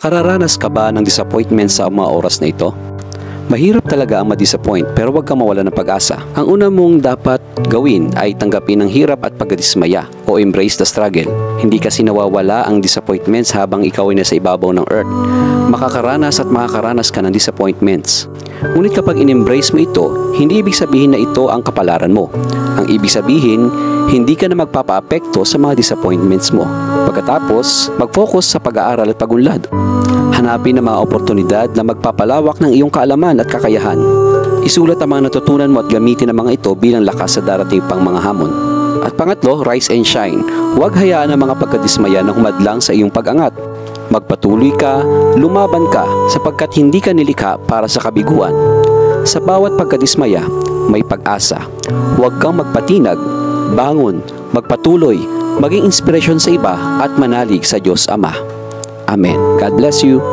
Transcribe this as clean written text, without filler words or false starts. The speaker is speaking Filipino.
Nakararanas ka ba ng disappointment sa mga oras na ito? Mahirap talaga ang ma-disappoint pero huwag kang mawala ng pag-asa. Ang una mong dapat gawin ay tanggapin ang hirap at pagkadismaya o embrace the struggle. Hindi kasi nawawala ang disappointments habang ikaw ay nasa ibabaw ng earth. Makakaranas at makakaranas ka ng disappointments. Ngunit kapag in-embrace mo ito, hindi ibig sabihin na ito ang kapalaran mo. Ang ibig sabihin, hindi ka na magpapa-apekto sa mga disappointments mo. Pagkatapos, mag-focus sa pag-aaral at pagunlad. Hanapin ang mga oportunidad na magpapalawak ng iyong kaalaman at kakayahan. Isulat ang mga natutunan mo at gamitin ang mga ito bilang lakas sa darating pang mga hamon. At pangatlo, rise and shine. Huwag hayaan ang mga pagkadismaya na humadlang sa iyong pag-angat. Magpatuloy ka, lumaban ka, sapagkat hindi ka nilikha para sa kabiguan. Sa bawat pagkadismaya, may pag-asa. Huwag kang magpatinag, bangon, magpatuloy, maging inspirasyon sa iba at manalig sa Diyos Ama. Amen. God bless you.